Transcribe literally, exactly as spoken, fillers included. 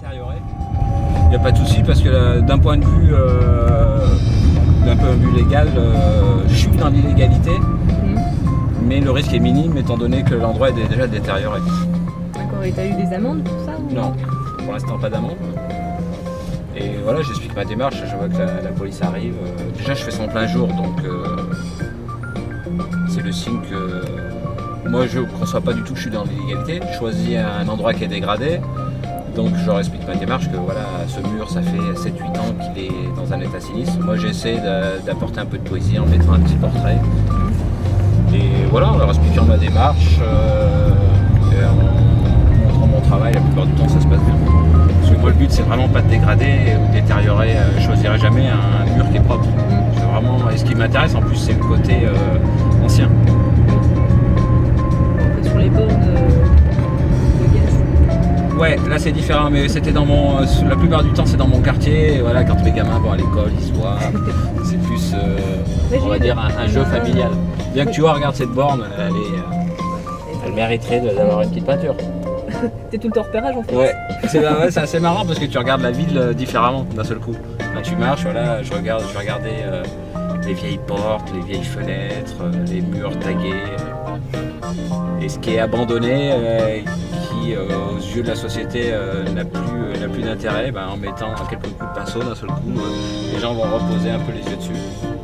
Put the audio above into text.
détérioré. Il n'y a pas de souci parce que d'un point de vue, euh, d'un point de vue légal, euh, je suis dans l'illégalité, mmh. mais le risque est minime étant donné que l'endroit est déjà détérioré. D'accord, et tu as eu des amendes pour ça ou... Non, pour l'instant pas d'amende. Et voilà, j'explique ma démarche, je vois que la, la police arrive. Déjà je fais son plein jour, donc euh, c'est le signe que moi je ne conçois pas du tout que je suis dans l'illégalité. Je choisis un endroit qui est dégradé, donc je leur explique ma démarche que voilà, ce mur ça fait sept huit ans qu'il est dans un état sinistre. Moi j'essaie d'apporter un peu de poésie en mettant un petit portrait. Et voilà, en leur expliquant ma démarche, euh, et en montrant mon travail, la plupart du temps ça se passe bien. Parce que moi le but c'est vraiment pas de dégrader ou de détériorer, euh, je choisirai jamais un mur qui est propre. C'est vraiment, et ce qui m'intéresse en plus c'est le côté euh, ancien. Sur les bornes de gaz. Ouais, là c'est différent, mais c'était dans mon, la plupart du temps c'est dans mon quartier, et voilà, quand mes gamins vont à l'école, ils se voient, c'est plus, euh, on va dire, un, un jeu familial. Bien que tu vois, regarde cette borne, elle, est, elle mériterait d'avoir une petite peinture. T'es tout le temps repérage en fait. Ouais, c'est ouais, assez marrant parce que tu regardes la ville différemment d'un seul coup. Quand tu marches, voilà, je regarde, je regardais euh, les vieilles portes, les vieilles fenêtres, euh, les murs tagués. Euh, et ce qui est abandonné, euh, qui euh, aux yeux de la société euh, n'a plus, euh, plus d'intérêt, ben, en mettant quelques coups de pinceau d'un seul coup, euh, les gens vont reposer un peu les yeux dessus.